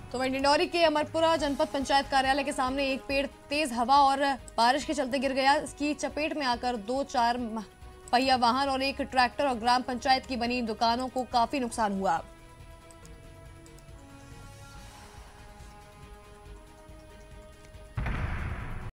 तो वहीं डिंडौरी के अमरपुरा जनपद पंचायत कार्यालय के सामने एक पेड़ तेज हवा और बारिश के चलते गिर गया। इसकी चपेट में आकर 2 4 पहिया वाहन और एक ट्रैक्टर और ग्राम पंचायत की बनी दुकानों को काफी नुकसान हुआ।